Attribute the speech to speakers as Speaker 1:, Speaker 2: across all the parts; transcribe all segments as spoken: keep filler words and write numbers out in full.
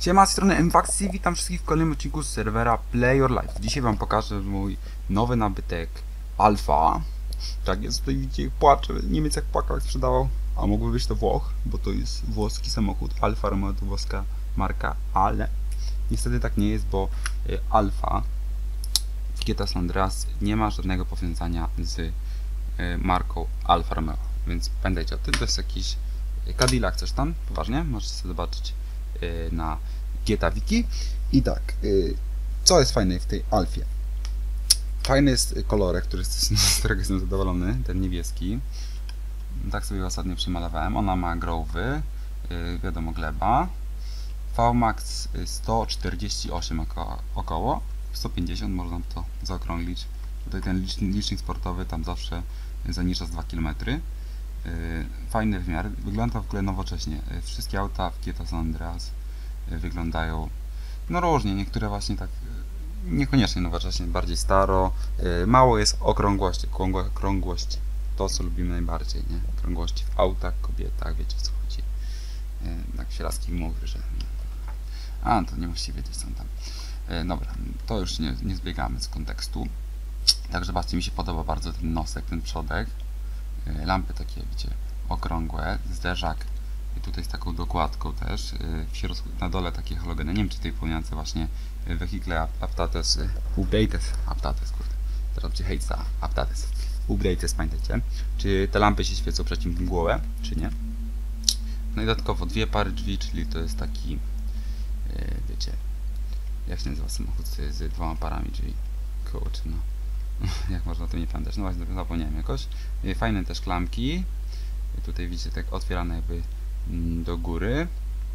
Speaker 1: Siema, z strony Mfaxi, witam wszystkich w kolejnym odcinku z serwera Play Your Life. Dzisiaj wam pokażę mój nowy nabytek Alfa. Tak jest, tutaj widzicie, płacze. Niemiec jak płakał, jak sprzedawał. A mógłby być to Włoch, bo to jest włoski samochód. Alfa Romeo to włoska marka, ale niestety tak nie jest, bo Alfa w G T A San Andreas nie ma żadnego powiązania z marką Alfa Romeo. Więc pamiętajcie o tym, to jest jakiś Cadillac, coś tam, poważnie, możecie sobie zobaczyć na G T A Wiki. I tak, co jest fajne w tej Alfie? Fajny jest kolorek, który jest, z którego jestem zadowolony, ten niebieski. Tak sobie go ostatnio przemalowałem. Ona ma growy, wiadomo, gleba. V max sto czterdzieści osiem oko, około, sto pięćdziesiąt można to zaokrąglić. Tutaj ten licznik sportowy tam zawsze zanicza z dwa kilometry. Fajny wymiar, wygląda w ogóle nowocześnie. Wszystkie auta w G T A San Andreas wyglądają no różnie, niektóre właśnie tak niekoniecznie nowocześnie, bardziej staro. Mało jest okrągłości, okrągłość, to co lubimy najbardziej, nie? Okrągłości w autach, kobietach, wiecie o co chodzi. Tak się laski mówi, że a, to nie musicie wiedzieć co tam. Dobra, to już nie, nie zbiegamy z kontekstu. Także zobaczcie, mi się podoba bardzo ten nosek, ten przodek. Lampy takie, wiecie, okrągłe, zderzak i tutaj z taką dokładką też, w środku, na dole takie halogeny, nie wiem czy tej wspomniance właśnie wehikle Aptates, Updates, Aptates, kurde, teraz będzie hejt za Aptates, Updates, pamiętajcie, czy te lampy się świecą przeciwmgłowe, czy nie. No i dodatkowo dwie pary drzwi, czyli to jest taki, wiecie, jak się nazywa samochód z, z dwoma parami drzwi, kurczę, no. Jak można to nie pamiętać, no właśnie zapomniałem jakoś. Fajne też klamki. Tutaj widzicie tak otwierane jakby do góry.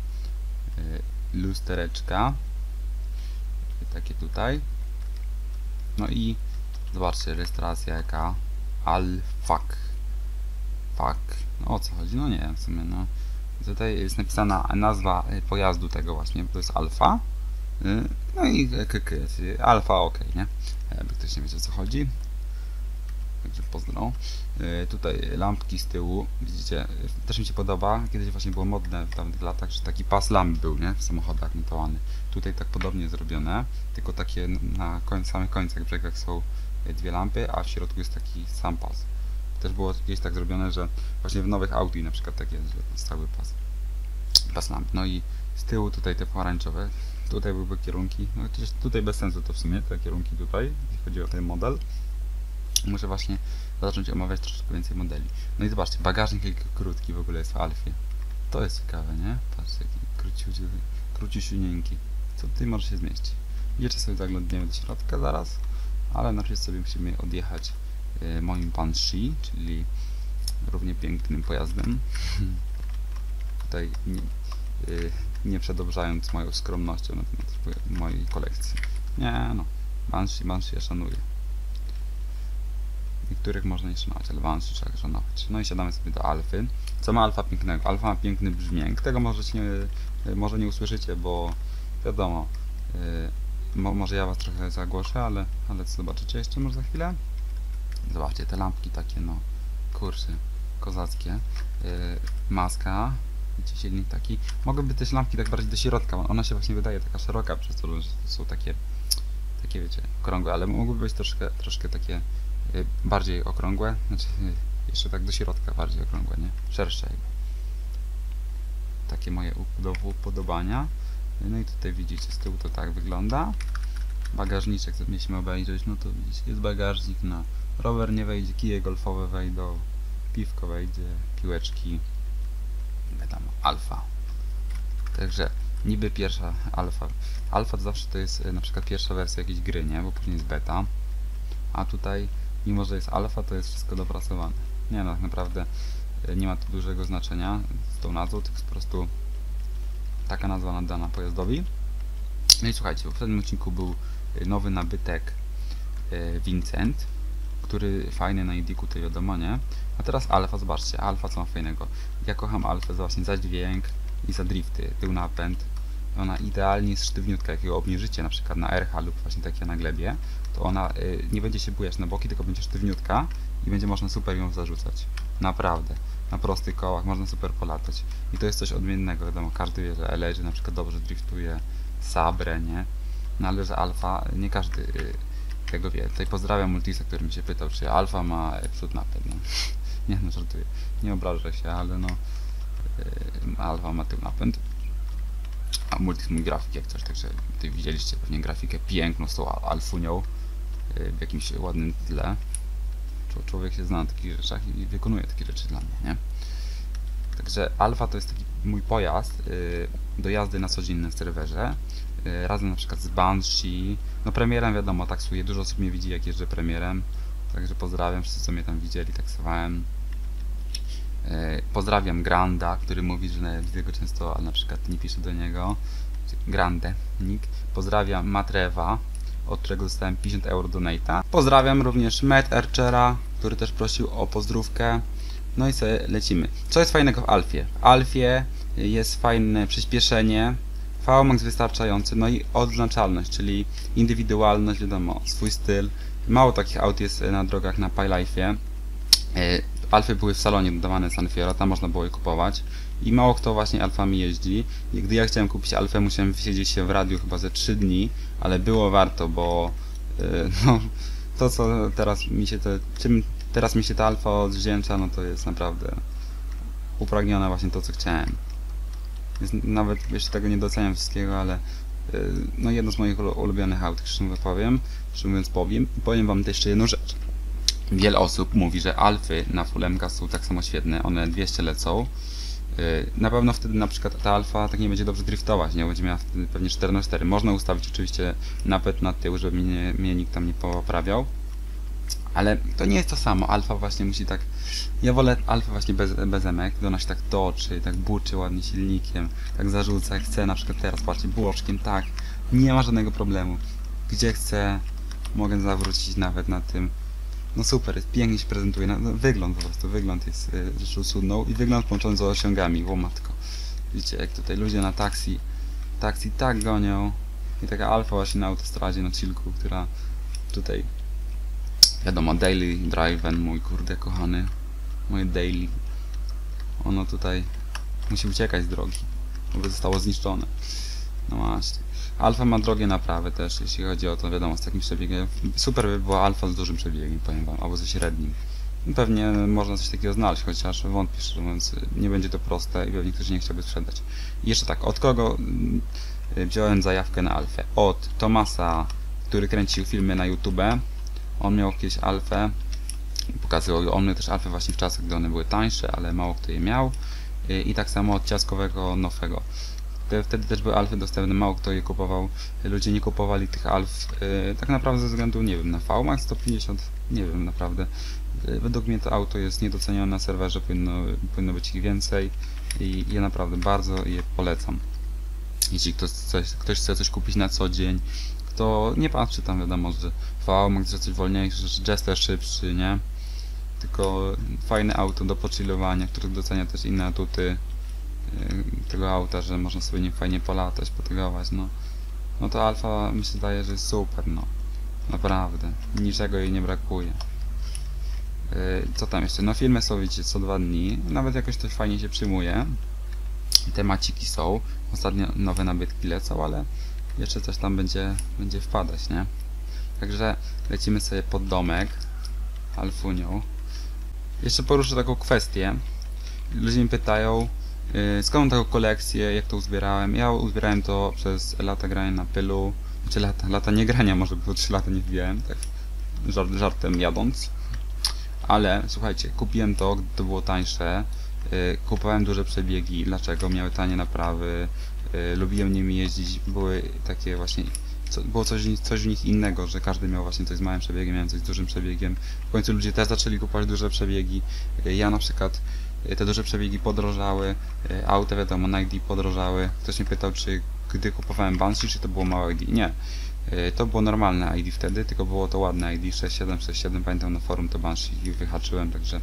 Speaker 1: Lustereczka. Takie tutaj. No i zobaczcie, rejestracja jaka. Alfak. Fak. No o co chodzi? No nie wiem w sumie, no. Tutaj jest napisana nazwa pojazdu tego właśnie, to jest Alfa. No i Alfa, ok, nie? Jakby ktoś nie wiedział o co chodzi. Także pozdro. Yy, tutaj lampki z tyłu, widzicie, też mi się podoba. Kiedyś właśnie było modne w tamtych latach, że taki pas lamp był, nie? W samochodach montowany. Tutaj tak podobnie zrobione, tylko takie na koń, samych końcach brzegach są dwie lampy, a w środku jest taki sam pas. Też było kiedyś tak zrobione, że właśnie w nowych Audi na przykład tak jest, że jest cały pas, pas lamp. No i z tyłu tutaj te pomarańczowe. Tutaj były kierunki, no chociaż tutaj bez sensu to w sumie, te kierunki tutaj, jeśli chodzi o ten model. Muszę właśnie zacząć omawiać troszeczkę więcej modeli. No i zobaczcie, bagażnik jaki krótki w ogóle jest w Alfie. To jest ciekawe, nie? Patrzcie, jaki króciusiunieńki. Co tutaj może się zmieścić? Jeszcze sobie zaglądniemy do środka zaraz, ale najpierw sobie musimy odjechać y, moim Banshee, czyli równie pięknym pojazdem. Tutaj nie, y, nie przedobrzając moją skromnością na temat mojej kolekcji. Nie no, Banshee, Banshee ja szanuję. Niektórych można nie szanować, ale Banshee trzeba szanować. No i siadamy sobie do Alfy. Co ma Alfa pięknego? Alfa ma piękny brzmień. Tego możecie nie, może nie usłyszycie, bo wiadomo, yy, mo, może ja was trochę zagłoszę, ale, ale co zobaczycie jeszcze może za chwilę? Zobaczcie, te lampki takie, no, kurczę, kozackie. Yy, maska. Widzicie, silnik taki. Mogłyby też lampki tak bardziej do środka, ona się właśnie wydaje taka szeroka, przez to, że są takie, takie wiecie, okrągłe, ale mogłyby być troszkę, troszkę takie y, bardziej okrągłe, znaczy y, jeszcze tak do środka bardziej okrągłe, nie? Szersze jakby. Takie moje upodobania. No i tutaj widzicie, z tyłu to tak wygląda. Bagażniczek, co mieliśmy obejrzeć, no to widzicie, jest bagażnik, no. Rower nie wejdzie, kije golfowe wejdą, piwko wejdzie, piłeczki. Wiadomo, Alfa. Także niby pierwsza Alfa. Alfa to zawsze to jest na przykład pierwsza wersja jakiejś gry, nie? Bo później jest beta. A tutaj, mimo że jest Alfa, to jest wszystko dopracowane. Nie no, tak naprawdę nie ma to dużego znaczenia z tą nazwą, tylko jest po prostu taka nazwa nadana pojazdowi. No i słuchajcie, w poprzednim odcinku był nowy nabytek Vincent, który fajny na Idiku, to wiadomo, nie? A teraz Alfa, zobaczcie, Alfa co ma fajnego. Ja kocham Alfę właśnie za dźwięk i za drifty, tył napęd. Ona idealnie jest sztywniutka, jak ją obniżycie na przykład na R H lub właśnie takie na glebie, to ona y, nie będzie się bujać na boki, tylko będzie sztywniutka i będzie można super ją zarzucać. Naprawdę. na prostych kołach, można super polatać. I to jest coś odmiennego, wiadomo, każdy wie, że Elegy na przykład dobrze driftuje, Sabre, nie? No ale że Alfa, nie każdy y, tego wie. Tutaj pozdrawiam Multisa, który mi się pytał, czy Alfa ma przód napęd, no. Nie no, żartuję, nie obrażę się, ale no y, Alfa ma tył napęd. A Multis mój grafik jak coś, także tutaj widzieliście pewnie grafikę piękną z tą Alfunią y, w jakimś ładnym tle. Człowiek się zna na takich rzeczach i wykonuje takie rzeczy dla mnie, nie? Także Alfa to jest taki mój pojazd yy, do jazdy na co dzień na serwerze, yy, razem na przykład z Banshee. No premierem wiadomo, taksuję, dużo osób mnie widzi jak jeżdżę premierem, także pozdrawiam wszyscy co mnie tam widzieli, taksowałem. Yy, pozdrawiam Granda, który mówi, że nawet go często, ale na przykład nie piszę do niego. Grande, nick. Pozdrawiam Matrewa, od którego dostałem pięćdziesiąt euro donate'a. Pozdrawiam również Matt Archera, który też prosił o pozdrówkę. No i sobie lecimy. Co jest fajnego w Alfie? W Alfie jest fajne przyspieszenie, V max wystarczający, no i odznaczalność, czyli indywidualność, wiadomo, swój styl. Mało takich aut jest na drogach na PyLife'ie. Alfy były w salonie dodawane San Fierro, tam można było je kupować. I mało kto właśnie Alfami jeździ. I gdy ja chciałem kupić Alfę, musiałem wysiedzieć się w radiu chyba ze trzy dni, ale było warto, bo yy, no, to co teraz mi się te, czym teraz mi się ta Alfa odwdzięcza, no to jest naprawdę upragnione właśnie to co chciałem. Jest, nawet jeszcze tego nie doceniam wszystkiego, ale yy, no jedno z moich ulubionych aut, szczerze powiem, szczerze mówiąc powiem. I powiem wam też jeszcze jedną rzecz. Wiele osób mówi, że Alfy na Full M K są tak samo świetne, one dwieście lecą. Na pewno wtedy na przykład ta Alfa tak nie będzie dobrze driftować, nie będzie miała wtedy pewnie cztery na cztery. Można ustawić oczywiście napęd na tył, żeby mnie, mnie nikt tam nie poprawiał. Ale to nie jest to samo. Alfa właśnie musi tak... Ja wolę Alfę właśnie bez, bez emek, gdy ona się tak toczy, tak buczy ładnie silnikiem, tak zarzuca jak chce, na przykład teraz patrzcie, boczkiem, tak. Nie ma żadnego problemu. Gdzie chcę, mogę zawrócić nawet na tym. No super, jest, pięknie się prezentuje, no, no, wygląd po prostu, wygląd jest y, rzeczą cudną i wygląd połączony z osiągami, o matko. Widzicie, jak tutaj ludzie na taksi, taksi tak gonią i taka Alfa właśnie na autostradzie, na chillku, która tutaj, wiadomo, daily drive, mój kurde kochany, moje daily, ono tutaj musi uciekać z drogi, bo zostało zniszczone. No właśnie. Alfa ma drogie naprawy też, jeśli chodzi o to, wiadomo, z takim przebiegiem. Super by była Alfa z dużym przebiegiem, powiem wam, albo ze średnim. Pewnie można coś takiego znaleźć, chociaż wątpię, szczerze mówiąc, nie będzie to proste i pewnie ktoś nie chciałby sprzedać. I jeszcze tak, od kogo wziąłem zajawkę na Alfę? Od Tomasa, który kręcił filmy na YouTube. On miał kiedyś Alfę, pokazywał on mnie też Alfę właśnie w czasach, gdy one były tańsze, ale mało kto je miał. I tak samo od ciaskowego Nowego. Wtedy też były Alfy dostępne, mało kto je kupował. Ludzie nie kupowali tych Alf yy, tak naprawdę ze względu, nie wiem, na V max sto pięćdziesiąt, nie wiem naprawdę. Yy, według mnie to auto jest niedocenione na serwerze, powinno, powinno być ich więcej i ja naprawdę bardzo je polecam. Jeśli ktoś, coś, ktoś chce coś kupić na co dzień, to nie patrzy tam, wiadomo, że V max, że coś wolniejsze, że Jester szybszy, nie? Tylko fajne auto do pochillowania, które docenia też inne atuty tego auta, że można sobie nim fajnie polatać, potygować, no. No to Alfa mi się zdaje, że jest super, no. Naprawdę. Niczego jej nie brakuje. Yy, co tam jeszcze? No filmy są, widzicie, co dwa dni. Nawet jakoś to fajnie się przyjmuje. Temaciki są. Ostatnio nowe nabytki lecą, ale jeszcze coś tam będzie, będzie wpadać, nie? Także lecimy sobie pod domek Alfunią. Jeszcze poruszę taką kwestię. Ludzie mi pytają, skąd mam taką kolekcję, jak to uzbierałem? Ja uzbierałem to przez lata grania na pylu, znaczy lata, lata nie grania, może było trzy lata nie wbijałem, tak żart, żartem jadąc. Ale słuchajcie, kupiłem to, gdy to było tańsze, yy, kupowałem duże przebiegi, dlaczego? Miały tanie naprawy, yy, lubiłem nimi jeździć, były takie właśnie, co, było coś, coś w nich innego, że każdy miał właśnie coś z małym przebiegiem, miałem coś z dużym przebiegiem. W końcu ludzie też zaczęli kupować duże przebiegi, yy, ja na przykład te duże przebiegi podrożały, auta wiadomo, na I D podrożały. Ktoś mnie pytał, czy gdy kupowałem Banshee, czy to było małe I D. Nie, to było normalne I D wtedy, tylko było to ładne I D sześć siedem sześć siedem, pamiętam na forum to Banshee i wyhaczyłem, także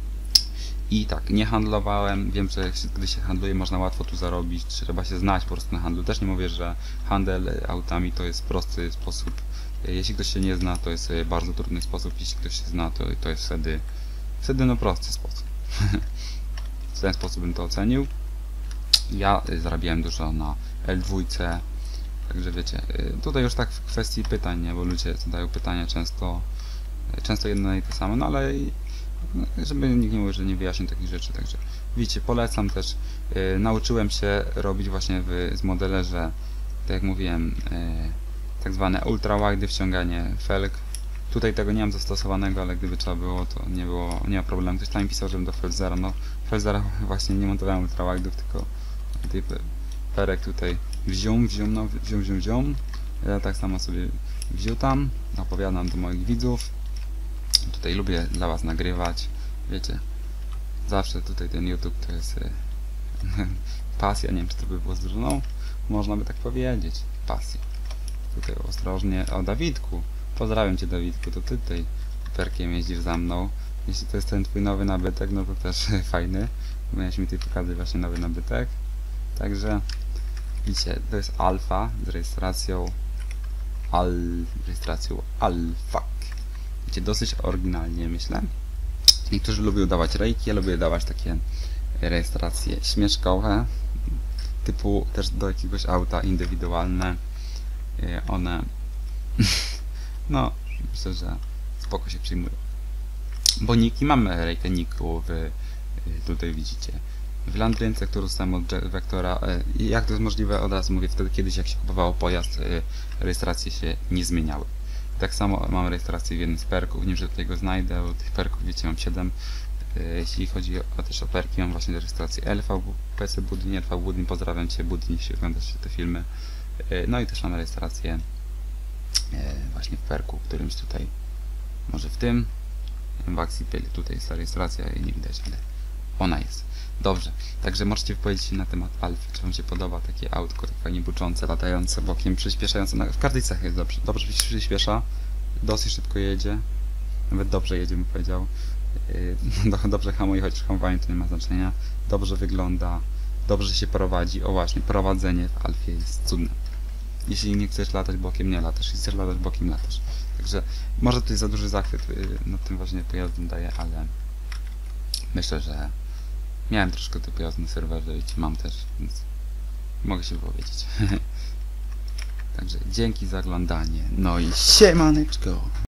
Speaker 1: i tak, nie handlowałem, wiem, że gdy się handluje można łatwo tu zarobić, trzeba się znać po prostu na handlu. Też nie mówię, że handel autami to jest prosty sposób, jeśli ktoś się nie zna, to jest bardzo trudny sposób, jeśli ktoś się zna, to, to jest wtedy, wtedy no prosty sposób. W ten sposób bym to ocenił. Ja y, zarabiałem dużo na L dwa, także wiecie, y, tutaj już tak w kwestii pytań, nie? Bo ludzie zadają pytania często, y, często jedne i te same, no ale y, żeby nikt nie mówił, że nie wyjaśnię takich rzeczy, także widzicie, polecam też. Y, nauczyłem się robić właśnie w, z modelerze, tak jak mówiłem, y, tak zwane ultra wide wciąganie felg. Tutaj tego nie mam zastosowanego, ale gdyby trzeba było, to nie było, nie ma problemu. Ktoś tam mi pisał, żebym do Felzera, no Felzera właśnie nie montowałem ultra wide'ów, tylko tej perek tutaj wziął, wziął, no wziął, wziął, wziął. Ja tak samo sobie wziął tam, opowiadam do moich widzów. Tutaj lubię dla was nagrywać, wiecie, zawsze tutaj ten YouTube to jest y, pasja, nie wiem czy to by było z drużyną, można by tak powiedzieć, pasja. Tutaj ostrożnie, o Dawidku, pozdrawiam cię Dawidku, to ty tutaj perkiem jeździsz za mną. Jeśli to jest ten twój nowy nabytek, no to też fajny. Miałeś mi tutaj pokazać właśnie nowy nabytek. Także widzicie, to jest alfa z rejestracją al rejestracją alfa. Widzicie, dosyć oryginalnie myślę. Niektórzy lubią dawać rejki, ja lubię dawać takie rejestracje śmieszkowe, typu też do jakiegoś auta indywidualne. One no myślę, że spoko się przyjmują. Boniki, mamy rejkę Niku w, tutaj widzicie w Landrynce, którą dostałem od Vectora. Jak to jest możliwe? Od razu mówię, wtedy kiedyś jak się kupowało pojazd, rejestracje się nie zmieniały. Tak samo mam rejestrację w jednym z perków, nie wiem, że tutaj go znajdę, bo tych perków wiecie mam siedem. Jeśli chodzi o też o perki, mam właśnie rejestrację L V P C Budyń, L V Budyń, pozdrawiam cię Budyń, jeśli oglądasz te filmy. No i też mam rejestrację właśnie w perku, którymś tutaj, może w tym, w akcji tutaj jest ta rejestracja i nie widać, ale ona jest. Dobrze, także możecie powiedzieć się na temat Alfy, czy wam się podoba takie autko, tak fajnie buczące, latające bokiem, przyspieszające, no, w każdej cechie jest dobrze, dobrze przyspiesza, dosyć szybko jedzie, nawet dobrze jedzie bym powiedział, yy, dobrze hamuje, chociaż hamowanie to nie ma znaczenia, dobrze wygląda, dobrze się prowadzi, o właśnie, prowadzenie w Alfie jest cudne. Jeśli nie chcesz latać bokiem, nie latasz, jeśli chcesz latać bokiem, latasz. Także może tutaj za duży zachwyt nad tym właśnie pojazdem daję, ale myślę, że miałem troszkę tego pojazdu na serwerze i mam też, więc mogę się wypowiedzieć. Także dzięki za oglądanie, no i siemaneczko!